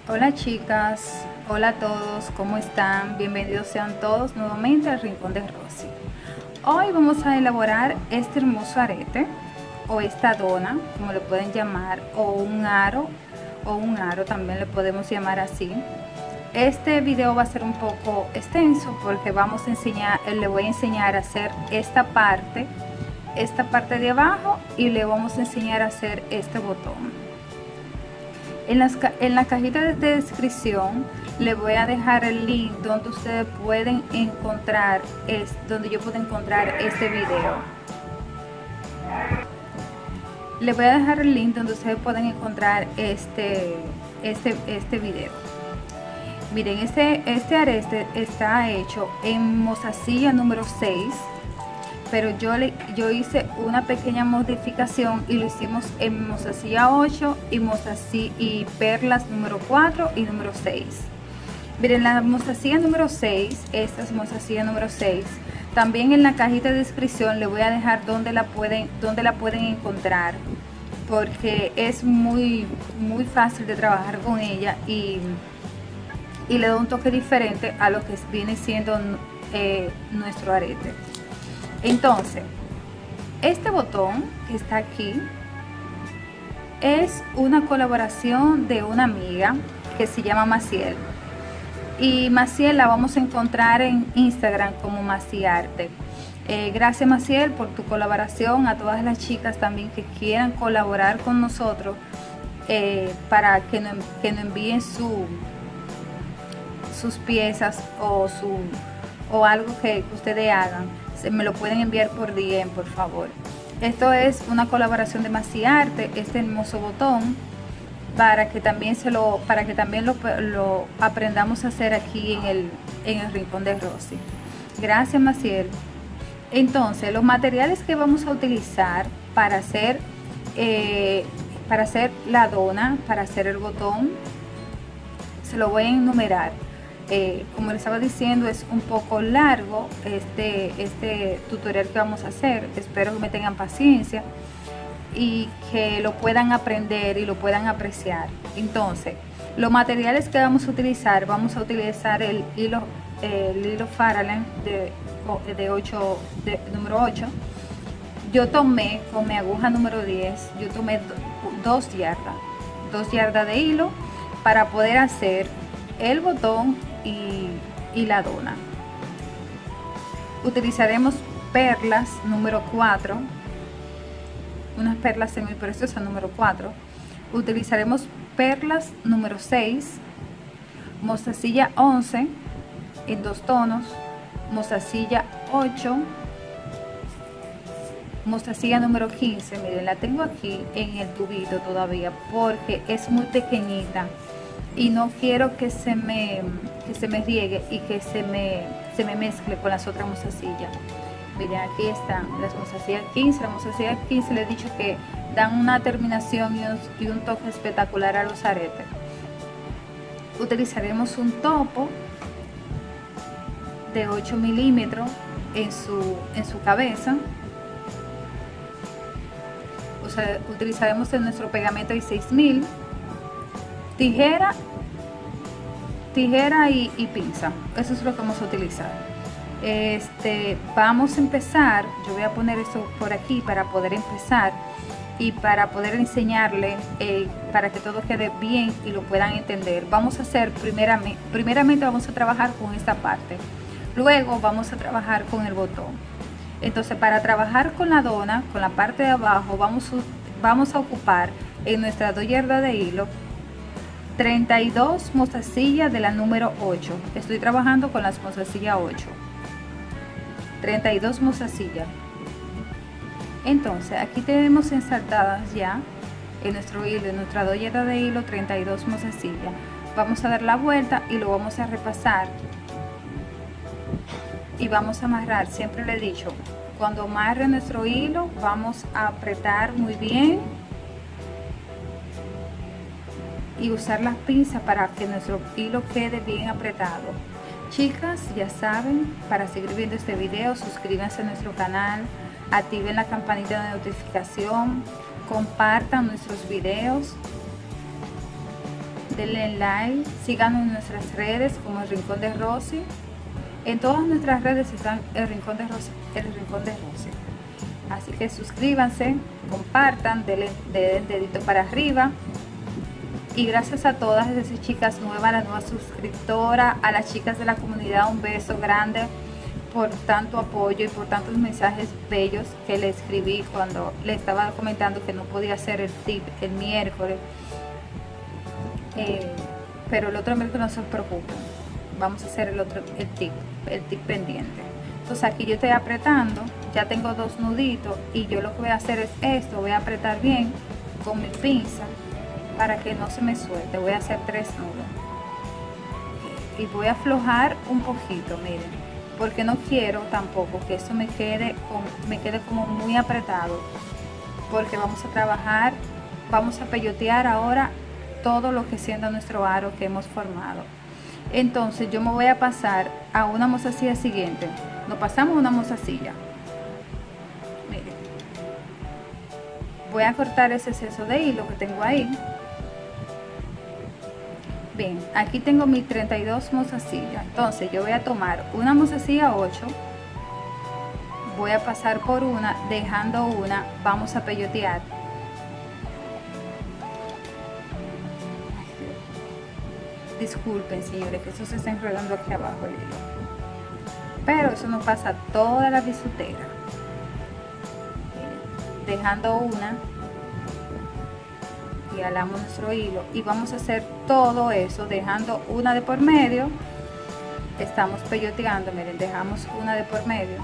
Hola chicas, hola a todos, ¿cómo están? Bienvenidos sean todos nuevamente al Rincón de Rosy. Hoy vamos a elaborar este hermoso arete o esta dona, como le pueden llamar, o un aro también le podemos llamar así. Este video va a ser un poco extenso porque vamos a enseñar, le voy a enseñar a hacer esta parte de abajo y le vamos a enseñar a hacer este botón. En la cajita de descripción le voy a dejar el link donde ustedes pueden encontrar, donde yo puedo encontrar este video. Le voy a dejar el link donde ustedes pueden encontrar este video. Miren, este arete está hecho en mostacilla número 6. Pero yo hice una pequeña modificación y lo hicimos en mostacilla 8 y perlas número 4 y número 6. Miren, la mostacilla número 6, esta es mostacilla número 6. También en la cajita de descripción le voy a dejar donde la pueden encontrar, porque es muy fácil de trabajar con ella y le da un toque diferente a lo que viene siendo nuestro arete. Entonces, este botón que está aquí es una colaboración de una amiga que se llama Maciel. Y Maciel la vamos a encontrar en Instagram como Maciarte. Gracias Maciel por tu colaboración. A todas las chicas también que quieran colaborar con nosotros para que nos envíen sus piezas o algo que ustedes hagan. Me lo pueden enviar por DM, por favor. Esto es una colaboración de Maciarte, este hermoso botón, para que también lo aprendamos a hacer aquí en el Rincón de Rosy. Gracias Maciel. Entonces, los materiales que vamos a utilizar para hacer la dona, para hacer el botón, se lo voy a enumerar. Como les estaba diciendo, es un poco largo este tutorial que vamos a hacer. Espero que me tengan paciencia y que lo puedan aprender y lo puedan apreciar. Entonces, los materiales que vamos a utilizar el hilo Faralane número 8. Yo tomé con mi aguja número 10, yo tomé 2 yardas de hilo para poder hacer el botón y la dona. Utilizaremos perlas número 4, unas perlas semipreciosas número 4. Utilizaremos perlas número 6, mostacilla 11 en 2 tonos, mostacilla 8, mostacilla número 15. Miren, la tengo aquí en el tubito todavía porque es muy pequeñita y no quiero que se me riegue y que se me mezcle con las otras mostacillas. Miren, aquí están las mostacillas 15. La mostacilla 15 les he dicho que dan una terminación y un toque espectacular a los aretes. Utilizaremos un topo de 8 milímetros en su cabeza. O sea, utilizaremos nuestro pegamento de 6000, tijera y pinza. Eso es lo que vamos a utilizar. Vamos a empezar. Yo voy a poner esto por aquí para poder empezar y para poder enseñarle, para que todo quede bien y lo puedan entender. Vamos a hacer primeramente vamos a trabajar con esta parte, luego vamos a trabajar con el botón. Entonces, para trabajar con la dona, con la parte de abajo, vamos a ocupar en nuestra 2 yardas de hilo 32 mostacillas de la número 8. Estoy trabajando con las mostacillas 8. 32 mostacillas. Entonces, aquí tenemos ensartadas ya en nuestro hilo, en nuestra 2 yardas de hilo, 32 mostacillas. Vamos a dar la vuelta y lo vamos a repasar. Y vamos a amarrar. Siempre le he dicho, cuando amarre nuestro hilo, vamos a apretar muy bien y usar las pinzas para que nuestro hilo quede bien apretado. Chicas, ya saben, para seguir viendo este video, suscríbanse a nuestro canal, activen la campanita de notificación, compartan nuestros videos. denle like, síganos en nuestras redes como El Rincón de Rosy. En todas nuestras redes están El Rincón de Rosy, El Rincón de Rosy. Así que suscríbanse, compartan, denle dedito para arriba. Y gracias a todas esas chicas nuevas, a la nueva suscriptora, a las chicas de la comunidad, un beso grande por tanto apoyo y por tantos mensajes bellos que le escribí cuando le estaba comentando que no podía hacer el tip el miércoles. Pero el otro miércoles no se preocupen, vamos a hacer el tip pendiente. Entonces aquí yo estoy apretando, ya tengo 2 nuditos y yo lo que voy a hacer es esto, voy a apretar bien con mi pinza para que no se me suelte. Voy a hacer 3 nudos y voy a aflojar un poquito, miren, porque no quiero tampoco que esto me quede como muy apretado, porque vamos a trabajar, vamos a peyotear ahora todo lo que siendo nuestro aro que hemos formado. Entonces yo me voy a pasar a una mozasilla siguiente. Nos pasamos a una mozasilla. Miren, voy a cortar ese exceso de hilo que tengo ahí. Bien, aquí tengo mis 32 mozasillas. Entonces yo voy a tomar una mozasilla 8, voy a pasar por una, dejando una, vamos a peyotear. Disculpen, señores, que eso se está enredando aquí abajo el hilo, pero eso no pasa toda la bisutera. Dejando una y alamos nuestro hilo y vamos a hacer todo eso dejando una de por medio. Estamos peyoteando, miren, dejamos una de por medio.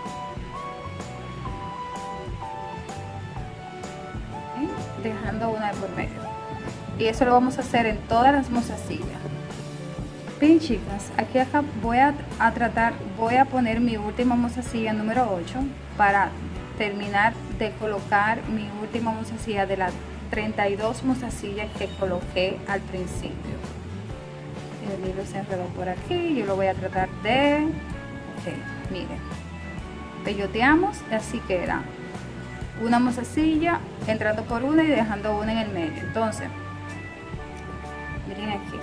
Dejando una de por medio, y eso lo vamos a hacer en todas las mozasillas. Bien, chicas, aquí acá voy a poner mi última mozasilla número 8 para terminar de colocar mi última mozasilla de las 32 mozasillas que coloqué al principio. El hilo se enredó por aquí, yo lo voy a tratar de... Ok, miren, peyoteamos, así queda una mozasilla entrando por una y dejando una en el medio. Entonces miren aquí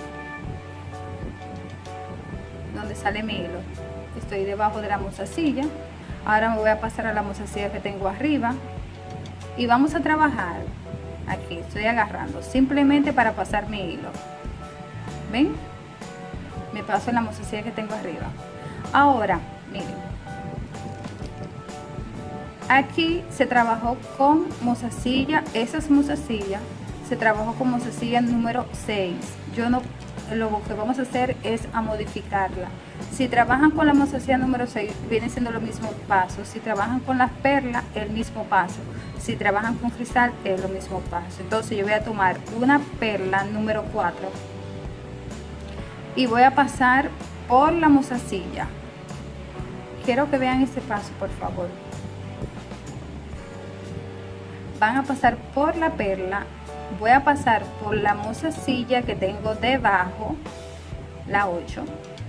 donde sale mi hilo, estoy debajo de la mozasilla. Ahora me voy a pasar a la mozasilla que tengo arriba y vamos a trabajar aquí. Estoy agarrando simplemente para pasar mi hilo. ¿Ven? Me paso en la mozasilla que tengo arriba. Ahora miren, aquí se trabajó con mozasilla, esas mozasillas se trabajó con mozasilla número 6. Yo no, lo que vamos a hacer es a modificarla. Si trabajan con la mozasilla número 6, viene siendo lo mismo paso. Si trabajan con las perlas, el mismo paso. Si trabajan con cristal, es lo mismo paso. Entonces yo voy a tomar una perla número 4 y voy a pasar por la mozasilla. Quiero que vean este paso, por favor. Van a pasar por la perla, voy a pasar por la mozasilla que tengo debajo, la 8,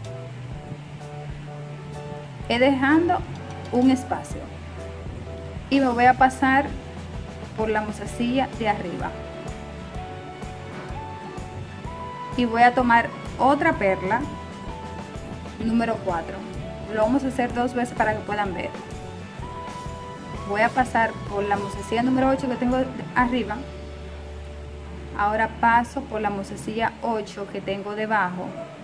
dejando un espacio, y me voy a pasar por la mozasilla de arriba y voy a tomar otra perla número 4. Lo vamos a hacer 2 veces para que puedan ver. Voy a pasar por la mozasilla número 8 que tengo arriba. Ahora paso por la mozasilla 8 que tengo debajo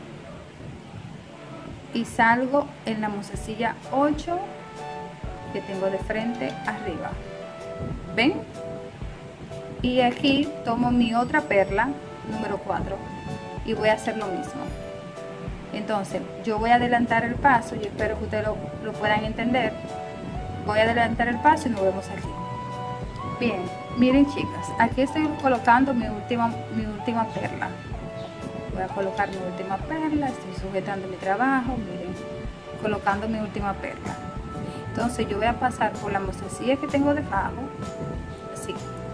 y salgo en la mozasilla 8 que tengo de frente arriba. ¿Ven? Y aquí tomo mi otra perla número 4 y voy a hacer lo mismo. Entonces yo voy a adelantar el paso, yo espero que ustedes lo puedan entender. Voy a adelantar el paso y nos vemos aquí. Bien, miren, chicas, aquí estoy colocando mi última perla. Voy a colocar mi última perla, estoy sujetando mi trabajo, miren, colocando mi última perla. Entonces yo voy a pasar por la mozasilla que tengo debajo, así.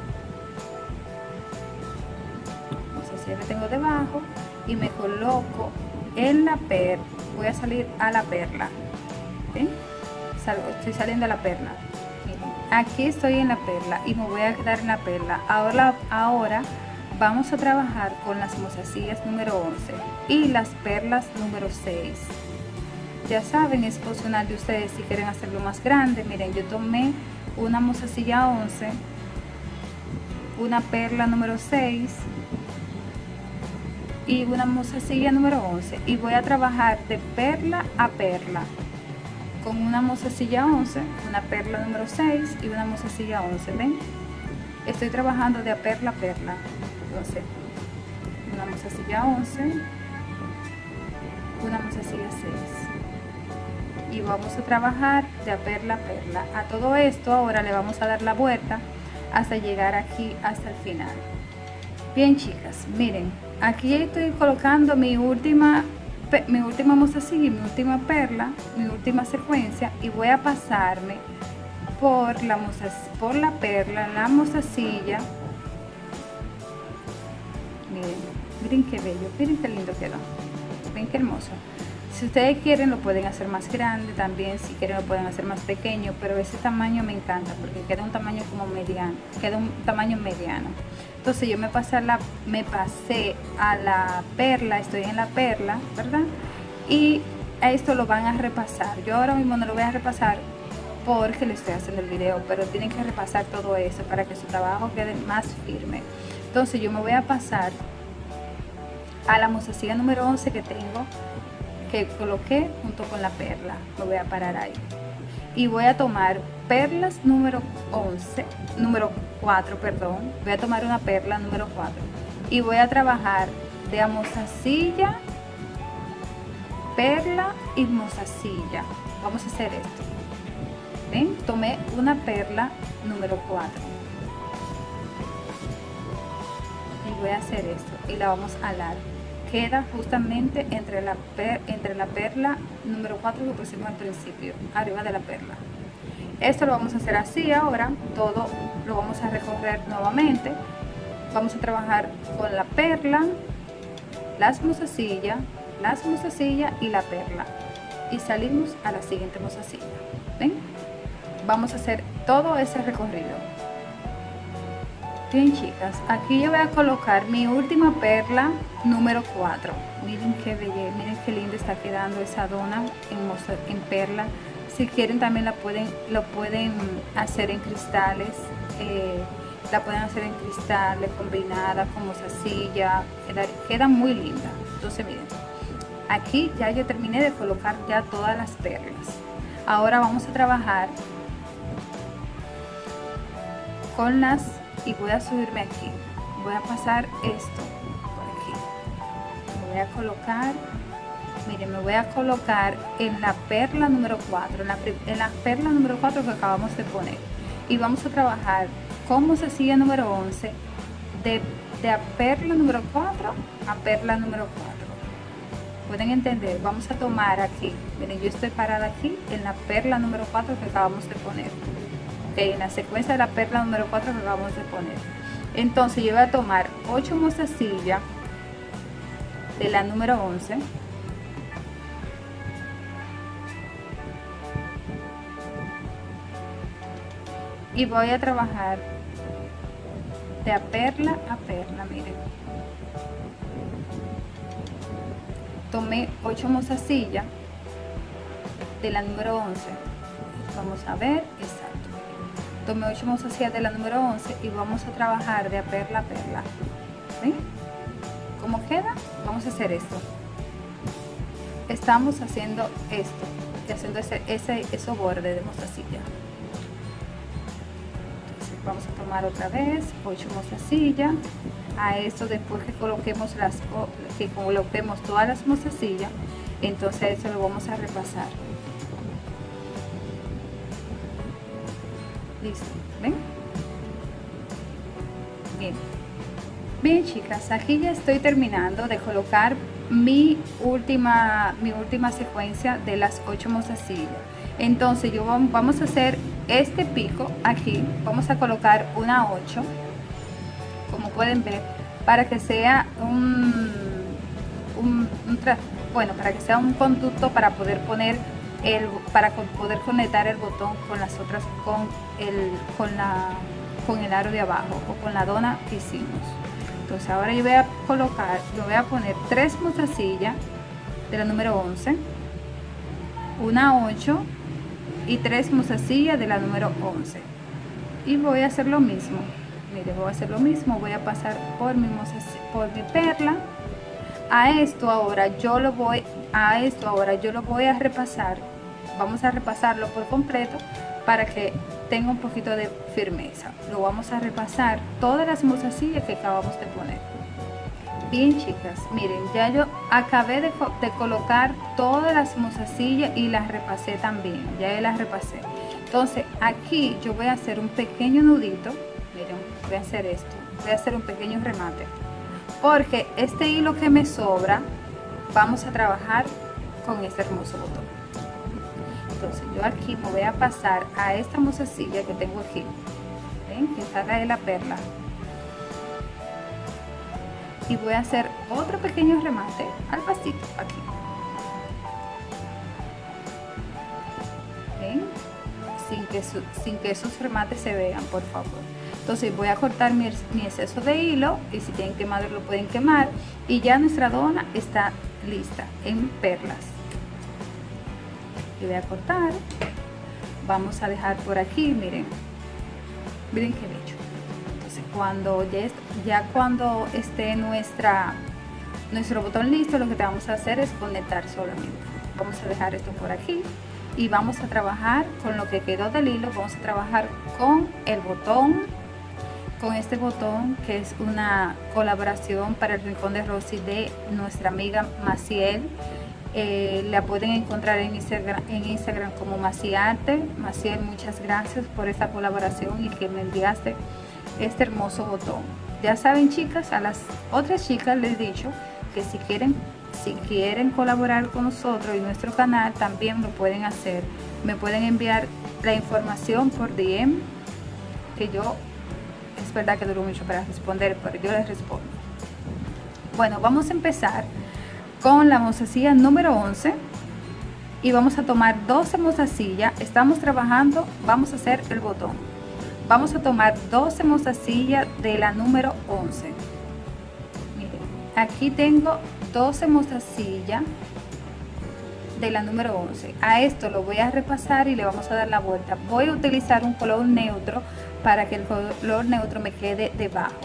Mozasilla que tengo debajo y me coloco en la perla. Voy a salir a la perla. ¿Ven? Estoy saliendo a la perla. Miren, aquí estoy en la perla y me voy a quedar en la perla. Ahora vamos a trabajar con las mozasillas número 11 y las perlas número 6. Ya saben, es opcional de ustedes si quieren hacerlo más grande. Miren, yo tomé una mozasilla 11, una perla número 6 y una mozasilla número 11, y voy a trabajar de perla a perla con una mozasilla 11, una perla número 6 y una mozasilla 11. ¿Ven? Estoy trabajando de a perla a perla. Entonces, una mozasilla 11, una mozasilla 6, y vamos a trabajar de a perla a perla. A todo esto ahora le vamos a dar la vuelta hasta llegar aquí hasta el final. Bien, chicas, miren, aquí estoy colocando mi última mozasilla y mi última perla, mi última secuencia, y voy a pasarme por la perla, la mozasilla. Miren qué bello, miren qué lindo quedó, ven qué hermoso. Si ustedes quieren lo pueden hacer más grande también, si quieren lo pueden hacer más pequeño, pero ese tamaño me encanta porque queda un tamaño como mediano, queda un tamaño mediano. Entonces yo me pasé a la perla, estoy en la perla, ¿verdad? Y a esto lo van a repasar. Yo ahora mismo no lo voy a repasar porque le estoy haciendo el video, pero tienen que repasar todo eso para que su trabajo quede más firme. Entonces yo me voy a pasar a la mozasilla número 11 que tengo, que coloqué junto con la perla. Me voy a parar ahí y voy a tomar perlas número 4, perdón. Voy a tomar una perla número 4 y voy a trabajar de a mozasilla, perla y mozasilla. Vamos a hacer esto. ¿Ven? Tomé una perla número 4 y voy a hacer esto y la vamos a alar. Queda justamente entre la perla número 4 que pusimos al principio, arriba de la perla. Esto lo vamos a hacer así ahora, todo lo vamos a recorrer nuevamente. Vamos a trabajar con la perla, las mozasillas y la perla. Y salimos a la siguiente mozasilla. ¿Ven? Vamos a hacer todo ese recorrido. Bien, chicas, aquí yo voy a colocar mi última perla número 4. Miren qué belleza, miren qué linda está quedando esa dona en perla. Si quieren también lo pueden hacer en cristales, la pueden hacer en cristales combinada con mozasilla, queda muy linda. Entonces miren, aquí ya yo terminé de colocar ya todas las perlas. Ahora vamos a trabajar con las, y voy a subirme aquí, voy a pasar esto por aquí, me voy a colocar, miren, me voy a colocar en la perla número 4, en la perla número 4 que acabamos de poner, y vamos a trabajar con mozasilla número 11 de a perla número 4 a perla número 4. Pueden entender, vamos a tomar aquí, miren, yo estoy parada aquí en la perla número 4 que acabamos de poner. En la secuencia de la perla número 4 que acabamos de poner. Entonces yo voy a tomar 8 mozasillas de la número 11, y voy a trabajar de a perla, miren. Tomé 8 mozasillas de la número 11, vamos a ver, exacto. Tomé 8 mozasillas de la número 11 y vamos a trabajar de a perla a perla. ¿Ven? ¿Cómo queda? Vamos a hacer esto. Estamos haciendo esto, y haciendo esos bordes de mozasilla. Entonces vamos a tomar otra vez 8 mozasillas. A esto, después que coloquemos todas las mozasillas, entonces eso lo vamos a repasar. Listo, ¿ven? Bien, chicas, aquí ya estoy terminando de colocar mi última secuencia de las 8 mozasillas. Entonces vamos a hacer este pico aquí, vamos a colocar una 8, como pueden ver, para que sea para que sea un conducto para poder poner para poder conectar el botón con las otras, con el aro de abajo o con la dona que hicimos. Entonces ahora yo voy a colocar, yo voy a poner 3 mozasillas de la número 11, una 8 y 3 mozasillas de la número 11, y voy a hacer lo mismo. Mire, voy a hacer lo mismo, voy a pasar por mi perla. A esto ahora yo lo voy a repasar. Vamos a repasarlo por completo para que tenga un poquito de firmeza. Lo vamos a repasar todas las mozasillas que acabamos de poner. Bien, chicas, miren, ya yo acabé de colocar todas las mozasillas y las repasé también. Ya las repasé. Entonces aquí yo voy a hacer un pequeño nudito. Miren, voy a hacer esto, voy a hacer un pequeño remate, porque este hilo que me sobra vamos a trabajar con este hermoso botón. Entonces yo aquí me voy a pasar a esta mozasilla que tengo aquí, ¿ven? Que salga de la perla, y voy a hacer otro pequeño remate al pasito aquí, ¿ven? Sin que esos remates se vean, por favor. Entonces voy a cortar mi exceso de hilo, y si tienen quemador lo pueden quemar, y ya nuestra dona está lista en perlas. Y voy a cortar, vamos a dejar por aquí, miren qué bello. Entonces cuando esté nuestro botón listo, lo que vamos a hacer es conectar solamente. Vamos a dejar esto por aquí y vamos a trabajar con lo que quedó del hilo. Vamos a trabajar con el botón, con este botón, que es una colaboración para el Rincón de Rosy de nuestra amiga Maciel. La pueden encontrar en Instagram como Maciarte. Maciel, muchas gracias por esta colaboración y que me enviaste este hermoso botón. Ya saben, chicas, a las otras chicas les he dicho que si quieren colaborar con nosotros y nuestro canal, también lo pueden hacer. Me pueden enviar la información por DM, que yo, es verdad que duró mucho para responder, pero yo les respondo. Bueno, vamos a empezar con la mozasilla número 11 y vamos a tomar 12 mozasillas. Estamos trabajando, vamos a hacer el botón. Vamos a tomar 12 mozasillas de la número 11. Miren, aquí tengo 12 mozasillas de la número 11. A esto lo voy a repasar y le vamos a dar la vuelta. Voy a utilizar un color neutro para que el color neutro me quede debajo.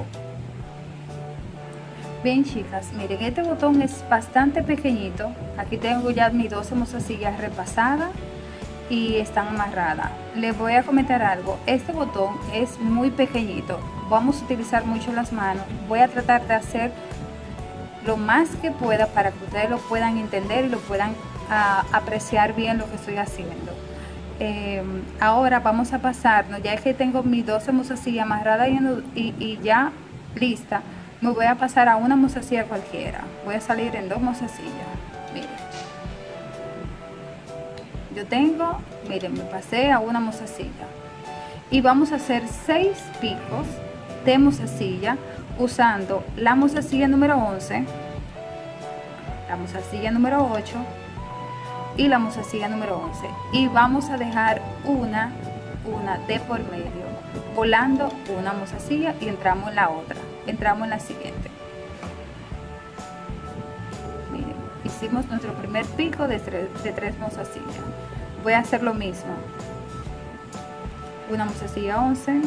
Bien, chicas, miren, este botón es bastante pequeñito. Aquí tengo ya mis 12 mozasillas repasadas y están amarradas. Les voy a comentar algo. Este botón es muy pequeñito, vamos a utilizar mucho las manos. Voy a tratar de hacer lo más que pueda para que ustedes lo puedan entender y lo puedan apreciar bien lo que estoy haciendo. Ahora vamos a pasarnos, ya que tengo mis 12 mozasillas amarradas y ya lista, me voy a pasar a una mozasilla cualquiera. Voy a salir en 2 mozasillas. Miren, yo tengo, miren, me pasé a una mozasilla y vamos a hacer 6 picos de mozasilla usando la mozasilla número 11, la mozasilla número 8 y la mozasilla número 11, y vamos a dejar una de por medio, volando una mozasilla, y entramos en la otra, entramos en la siguiente. Miren, hicimos nuestro primer pico de 3 mozasillas. Voy a hacer lo mismo, una mozasilla 11,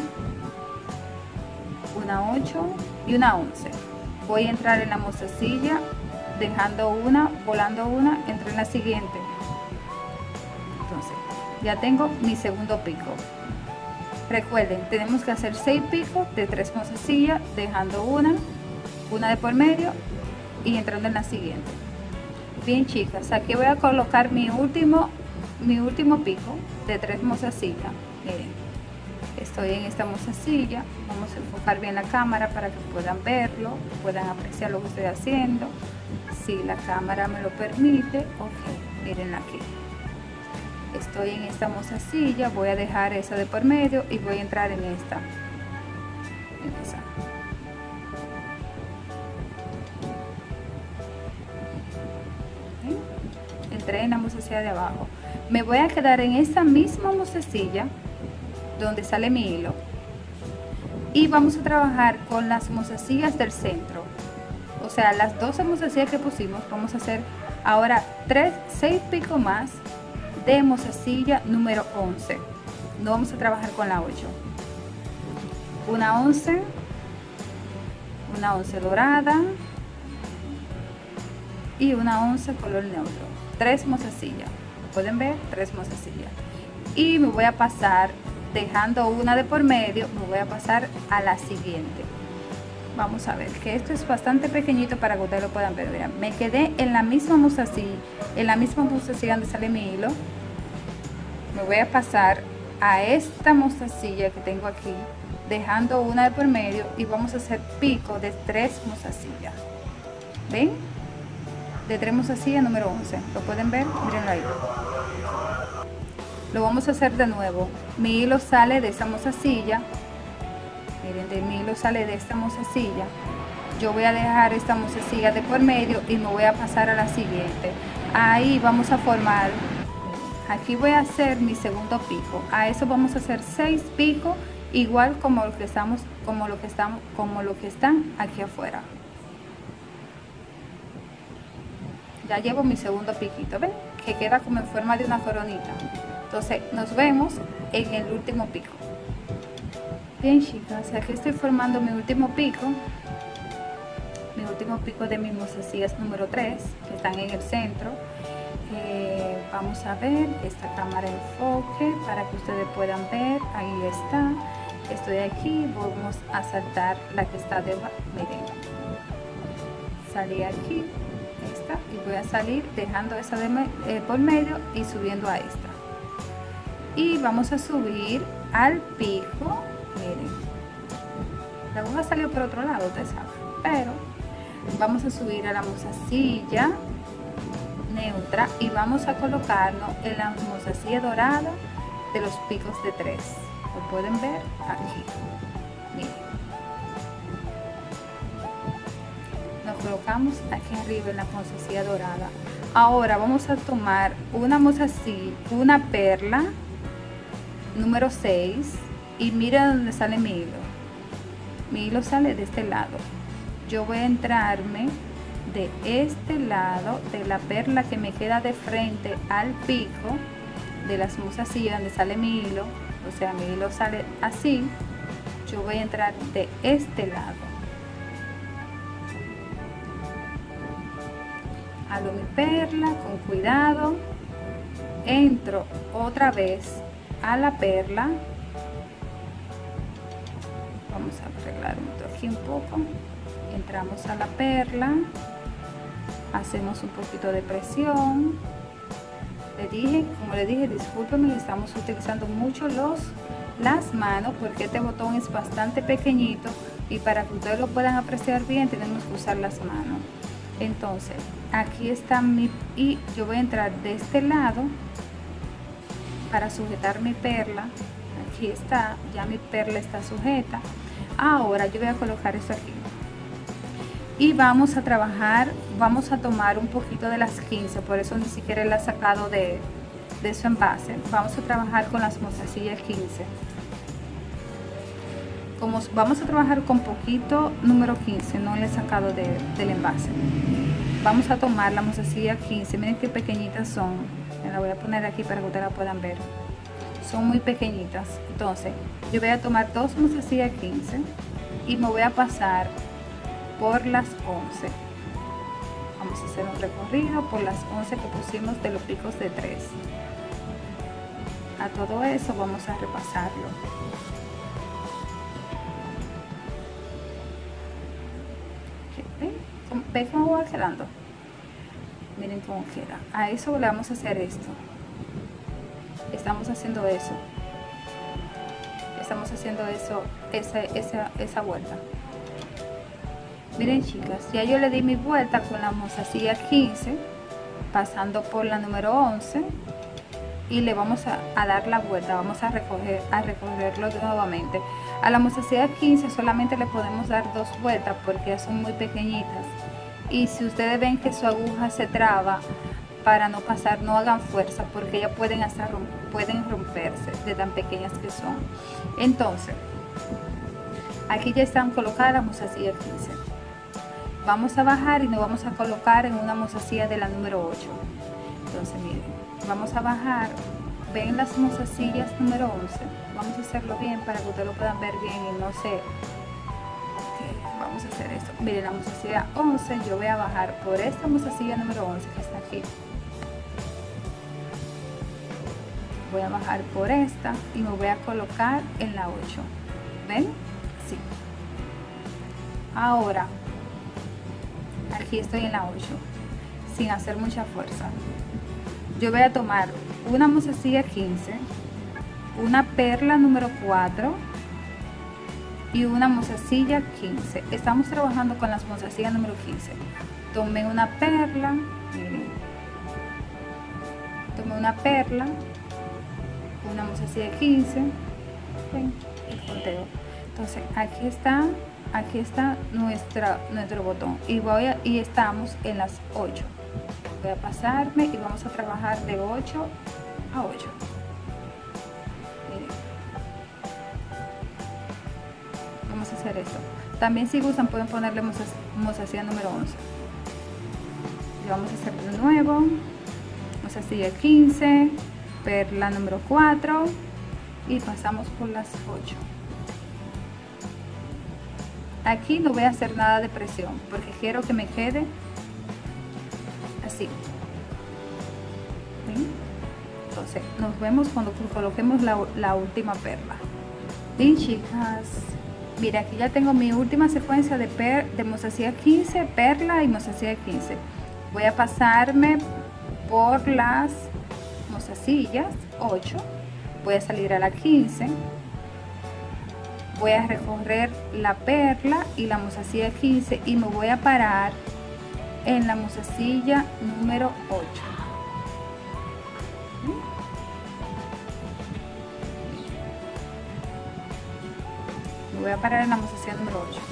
una 8 y una 11. Voy a entrar en la mozasilla, dejando una, volando una, entro en la siguiente. Entonces ya tengo mi segundo pico. Recuerden, tenemos que hacer 6 picos de 3 mozasillas, dejando una de por medio y entrando en la siguiente. Bien, chicas, aquí voy a colocar mi último pico de 3 mozasillas. Miren, estoy en esta mozasilla. Vamos a enfocar bien la cámara para que puedan verlo, puedan apreciar lo que estoy haciendo. Si la cámara me lo permite. Ok, miren aquí. Estoy en esta mozasilla, voy a dejar esa de por medio y voy a entrar en esta. Entré en la mozasilla de abajo. Me voy a quedar en esta misma mozasilla donde sale mi hilo. Y vamos a trabajar con las mozasillas del centro, o sea, las 12 mozasillas que pusimos. Vamos a hacer ahora 6 picos más de mozasilla número 11. No vamos a trabajar con la 8. Una 11 dorada y una 11 color neutro. 3 mozasillas, pueden ver, 3 mozasillas. Y me voy a pasar, dejando una de por medio, me voy a pasar a la siguiente. Vamos a ver que esto es bastante pequeñito para que ustedes lo puedan ver. Vean, me quedé en la misma mozasilla, donde sale mi hilo. Me voy a pasar a esta mozasilla que tengo aquí, dejando una de por medio, y vamos a hacer pico de 3 mozasillas. ¿Ven? De 3 mozasillas número 11. ¿Lo pueden ver? Mírenlo ahí. Lo vamos a hacer de nuevo. Mi hilo sale de esa mozasilla. Miren, mi hilo sale de esta mozasilla. Yo voy a dejar esta mozasilla de por medio y me voy a pasar a la siguiente. Ahí vamos a formar, aquí voy a hacer mi segundo pico. A eso vamos a hacer 6 picos, igual como lo que están aquí afuera. Ya llevo mi segundo piquito, ven, que queda como en forma de una coronita. Entonces nos vemos en el último pico. Bien, chicas, aquí estoy formando mi último pico de mis mozasillas número 3, que están en el centro. Vamos a ver esta cámara enfoque para que ustedes puedan ver. Ahí está. Estoy aquí, vamos a saltar la que está debajo. Miren, salí aquí, esta, y voy a salir dejando esa por medio y subiendo a esta. Y vamos a subir al pico. Miren, la aguja salió por otro lado, ustedes saben, pero vamos a subir a la mozasilla neutra y vamos a colocarnos en la mozasilla dorada de los picos de 3. Lo pueden ver aquí. Miren, nos colocamos aquí arriba en la mozasilla dorada. Ahora vamos a tomar una mozasilla, una perla número 6, y mira dónde sale mi hilo. Mi hilo sale de este lado. Yo voy a entrarme de este lado de la perla que me queda de frente al pico de las mozasillas donde sale mi hilo. O sea, mi hilo sale así. Yo voy a entrar de este lado. Halo mi perla con cuidado. Entro otra vez a la perla. Vamos a arreglar aquí un poco. Entramos a la perla, hacemos un poquito de presión. Como le dije, discúlpenme, estamos utilizando mucho las manos porque este botón es bastante pequeñito y para que ustedes lo puedan apreciar bien tenemos que usar las manos. Entonces aquí está y yo voy a entrar de este lado para sujetar mi perla. Aquí está, ya mi perla está sujeta. Ahora yo voy a colocar eso aquí y vamos a trabajar, vamos a tomar un poquito de las 15, por eso ni siquiera la he sacado de su envase. Vamos a trabajar con las mozasillas 15. Como vamos a trabajar con poquito número 15, no le he sacado del envase. Vamos a tomar la mozasilla 15, miren qué pequeñitas son. Me la voy a poner aquí para que ustedes la puedan ver. Son muy pequeñitas. Entonces yo voy a tomar 2 mozasillas 15 y me voy a pasar por las 11. Vamos a hacer un recorrido por las 11 que pusimos de los picos de 3. A todo eso vamos a repasarlo. ¿Ven cómo va quedando? Miren cómo queda. A eso le vamos a hacer esto. Estamos haciendo eso. Estamos haciendo eso, esa vuelta. Miren, chicas, ya yo le di mi vuelta con la mozasilla 15, pasando por la número 11, y le vamos a dar la vuelta. Vamos a recorrerlo nuevamente. A la mozasilla 15 solamente le podemos dar 2 vueltas porque son muy pequeñitas, y si ustedes ven que su aguja se traba, para no pasar, no hagan fuerza porque ellas pueden romperse de tan pequeñas que son. Entonces Aquí ya están colocadas las mostacillas 15. Vamos a bajar y nos vamos a colocar en una mostacilla de la número 8. Entonces miren, vamos a bajar. Ven las mostacillas número 11. Vamos a hacerlo bien para que ustedes lo puedan ver bien y no sé. Vamos a hacer esto. Miren, la mostacilla 11, yo voy a bajar por esta mostacilla número 11 que está aquí. Voy a bajar por esta y me voy a colocar en la 8. ¿Ven? Sí. Ahora, aquí estoy en la 8, sin hacer mucha fuerza. Yo voy a tomar una mostacilla 15, una perla número 4 y una mostacilla 15. Estamos trabajando con las mostacillas número 15. Tomé una perla, miren. Tomé una perla, una mostacilla 15, ven, el conteo. Entonces aquí está nuestro botón y estamos en las 8. Voy a pasarme y vamos a trabajar de 8 a 8. Miren. Vamos a hacer esto. También si gustan pueden ponerle mostacilla número 11. Y vamos a hacer de nuevo mostacilla 15, perla número 4 y pasamos por las 8. Aquí no voy a hacer nada de presión porque quiero que me quede así. ¿Sí? Entonces nos vemos cuando coloquemos la última perla. Bien, chicas, mira, aquí ya tengo mi última secuencia de mostacilla 15, perla y mostacilla 15. Voy a pasarme por las mostacillas 8, voy a salir a la 15, voy a recorrer la perla y la mostacilla 15 y me voy a parar en la mostacilla número 8. Me voy a parar en la mostacilla número 8.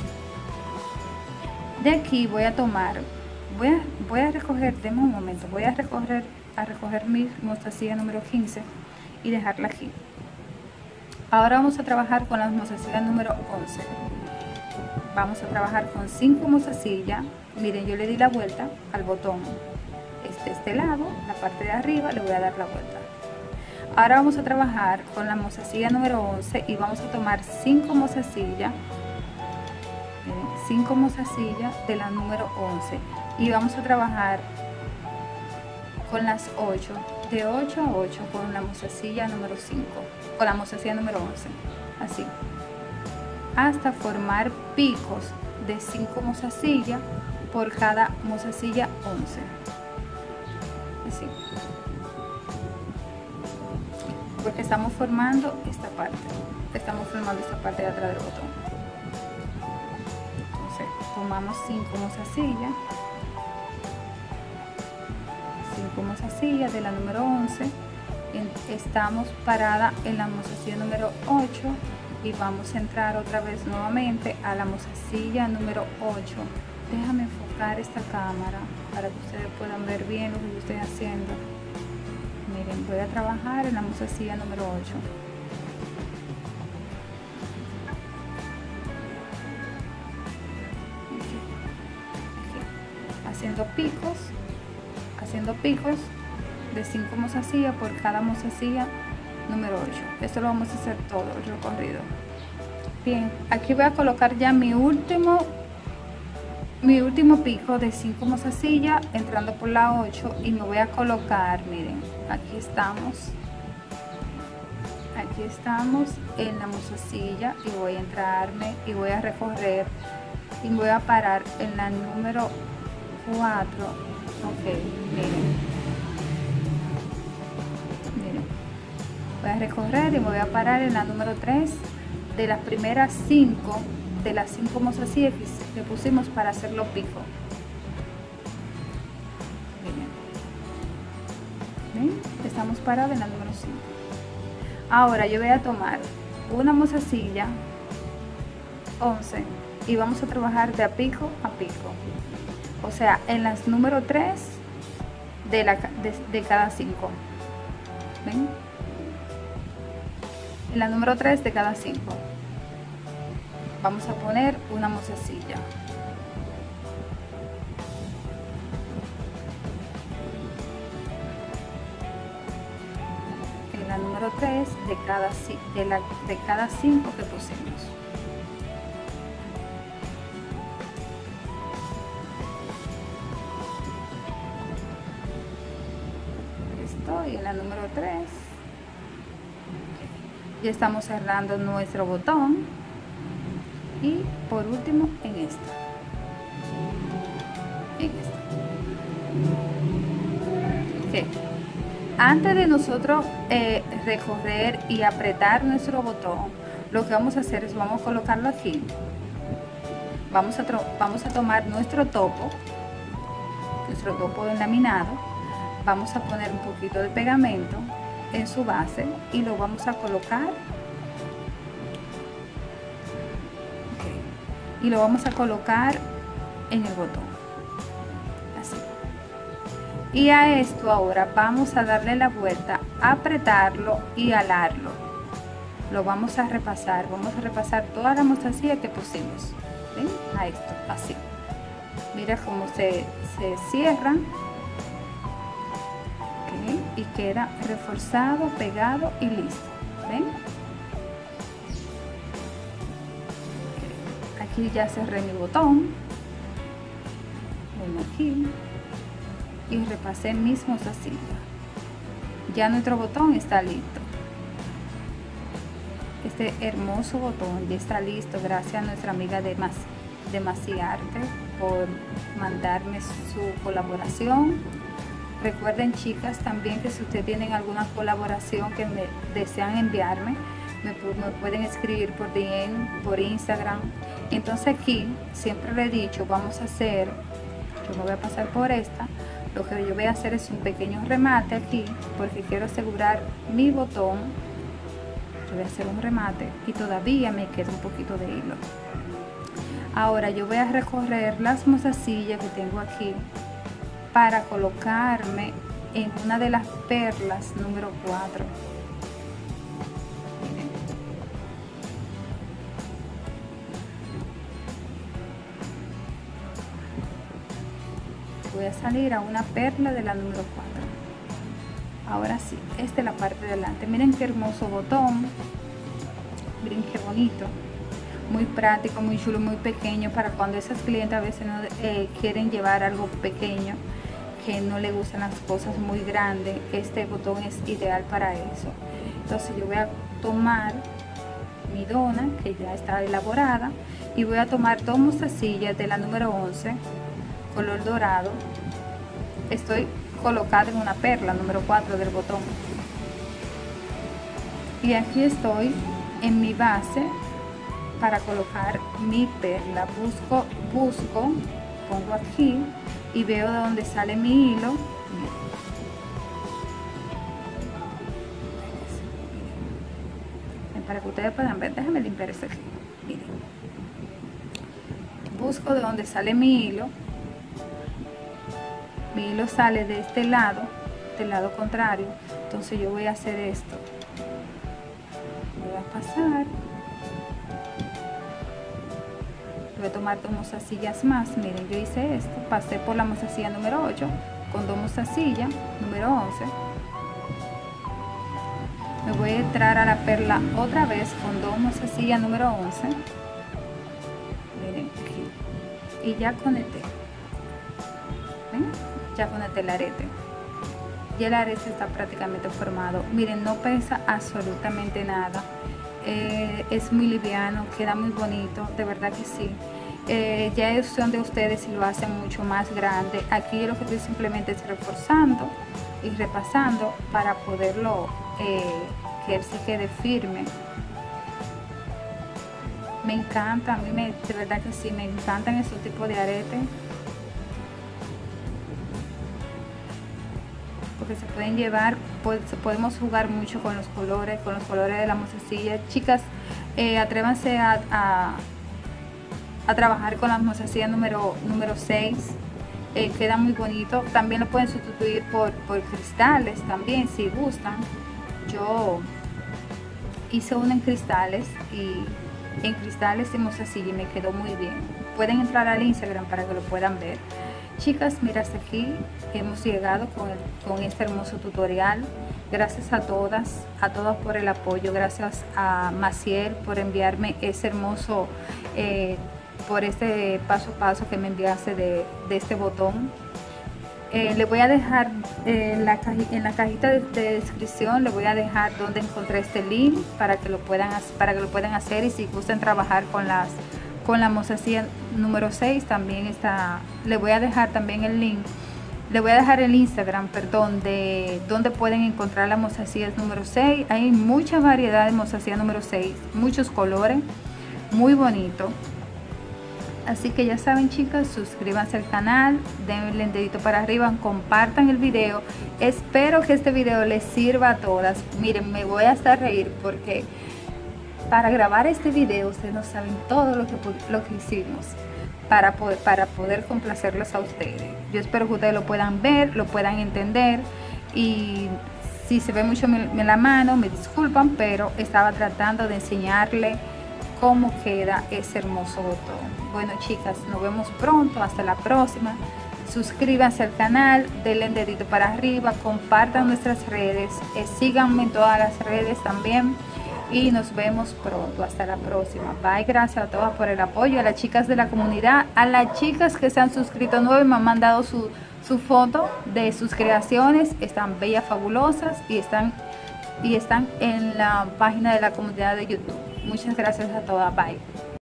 De aquí voy a tomar, voy a recoger, denme un momento, voy a recoger mi mostacilla número 15 y dejarla aquí. Ahora vamos a trabajar con las mostacillas número 11. Vamos a trabajar con 5 mostacillas. Miren, yo le di la vuelta al botón este lado, la parte de arriba, le voy a dar la vuelta. Ahora vamos a trabajar con la mostacilla número 11 y vamos a tomar 5 mostacillas. Miren, 5 mostacillas de la número 11 y vamos a trabajar con las 8, de 8 a 8 con la mostacilla número 5, con la mostacilla número 11, así, hasta formar picos de 5 mostacillas por cada mostacilla 11, así, porque estamos formando esta parte de atrás del botón. Entonces tomamos 5 mostacillas, 5 mostacillas de la número 11, estamos parada en la mostacilla número 8 y vamos a entrar otra vez nuevamente a la mostacilla número 8. Déjame enfocar esta cámara para que ustedes puedan ver bien lo que yo estoy haciendo. Miren, voy a trabajar en la mostacilla número 8. Haciendo picos de 5 mostacillas por cada mostacilla número 8. Esto lo vamos a hacer todo el recorrido. Bien, aquí voy a colocar ya mi último pico de 5 mostacillas entrando por la 8 y me voy a colocar, miren, aquí estamos en la mostacilla y voy a entrarme y voy a recorrer y voy a parar en la número 4. Ok, miren, voy a recorrer y me voy a parar en la número 3 de las primeras 5 de las 5 mostacillas que pusimos para hacer los picos. ¿Ven? Estamos parados en la número 5. Ahora yo voy a tomar una mostacilla 11 y vamos a trabajar de a pico a pico, o sea, en las número 3 de cada 5. ¿Ven? En la número 3 de cada 5. vamos a poner una mozasilla. En la número 3 de cada 5 que pusimos. Estoy en la número 3. Ya estamos cerrando nuestro botón. Y por último en esta. Okay. Antes de nosotros recorrer y apretar nuestro botón, lo que vamos a hacer es vamos a colocarlo aquí. Vamos a tomar nuestro topo laminado. Vamos a poner un poquito de pegamento en su base y lo vamos a colocar. Y lo vamos a colocar en el botón, así. Y a esto ahora vamos a darle la vuelta, apretarlo y alarlo. Lo vamos a repasar toda la mostacilla que pusimos. ¿Ven? A esto, así. Mira cómo se cierra. ¿Okay? Y queda reforzado, pegado y listo. ¿Ven? Aquí ya cerré mi botón. Ven aquí. Y repasé mis mozasillas. Ya nuestro botón está listo. Este hermoso botón ya está listo, gracias a nuestra amiga de Maciarte por mandarme su colaboración. Recuerden, chicas, también que si ustedes tienen alguna colaboración que me desean enviarme, me pueden escribir por DM, por Instagram. Entonces aquí siempre le he dicho, vamos a hacer, yo me voy a pasar por esta. Lo que yo voy a hacer es un pequeño remate aquí porque quiero asegurar mi botón. Yo voy a hacer un remate y todavía me queda un poquito de hilo. Ahora yo voy a recorrer las mozasillas que tengo aquí para colocarme en una de las perlas número 4. Miren. Voy a salir a una perla de la número 4. Ahora sí, esta es la parte de delante. Miren qué hermoso botón. Miren qué bonito. Muy práctico, muy chulo, muy pequeño para cuando esas clientes a veces no quieren llevar algo pequeño, que no le gustan las cosas muy grandes. Este botón es ideal para eso. Entonces yo voy a tomar mi dona que ya está elaborada y voy a tomar dos mozasillas de la número 11 color dorado. Estoy colocada en una perla número 4 del botón y aquí estoy en mi base para colocar mi perla. Busco, pongo aquí y veo de dónde sale mi hilo. Para que ustedes puedan ver, déjame limpiar esto aquí. Miren. Busco de dónde sale mi hilo. Mi hilo sale de este lado, del lado contrario. Entonces yo voy a hacer esto. Voy a pasar. Voy a tomar dos mozasillas más. Miren, yo hice esto. Pasé por la mozasilla número 8 con dos mozasillas número 11. Me voy a entrar a la perla otra vez con dos mozasillas número 11. Miren aquí. Y ya conecté. ¿Ven? Ya conecté el arete. Ya el arete está prácticamente formado. Miren, no pesa absolutamente nada. Es muy liviano, queda muy bonito, de verdad que sí. Ya es opción de ustedes si lo hacen mucho más grande. Aquí lo que estoy simplemente es reforzando y repasando para poderlo que él se quede firme. Me encanta, a mí de verdad que sí, me encantan estos tipos de aretes porque se pueden llevar, podemos jugar mucho con los colores de la mozasilla. Chicas, atrévanse a trabajar con la mozasilla número 6. Queda muy bonito. También lo pueden sustituir por cristales también si gustan. Yo hice uno en cristales y en cristales de mostacilla y me quedó muy bien. Pueden entrar al Instagram para que lo puedan ver. Chicas, mira, hasta aquí hemos llegado con este hermoso tutorial. Gracias a todas por el apoyo. Gracias a Maciel por enviarme ese hermoso, por este paso a paso que me enviaste de este botón. Le voy a dejar en la cajita de descripción, le voy a dejar donde encontré este link para que lo puedan hacer, y si gustan trabajar con la mostacilla número 6 también está. Le voy a dejar también el link, le voy a dejar el Instagram, perdón, de donde pueden encontrar la mostacilla número 6. Hay mucha variedad de mostacilla número 6, muchos colores, muy bonito. Así que ya saben, chicas, suscríbanse al canal, denle el dedito para arriba, compartan el video. Espero que este video les sirva a todas. Miren, me voy hasta reír porque para grabar este video ustedes no saben todo lo que hicimos para poder complacerlos a ustedes. Yo espero que ustedes lo puedan ver, lo puedan entender, y si se ve mucho en la mano, me disculpan, pero estaba tratando de enseñarle cómo queda ese hermoso botón. Bueno, chicas, nos vemos pronto, hasta la próxima. Suscríbanse al canal, denle el dedito para arriba, compartan nuestras redes, síganme en todas las redes también, y nos vemos pronto, hasta la próxima. Bye, gracias a todas por el apoyo, a las chicas de la comunidad, a las chicas que se han suscrito nuevas y me han mandado su foto de sus creaciones. Están bellas, fabulosas, y están en la página de la comunidad de YouTube. Muchas gracias a todas. Bye.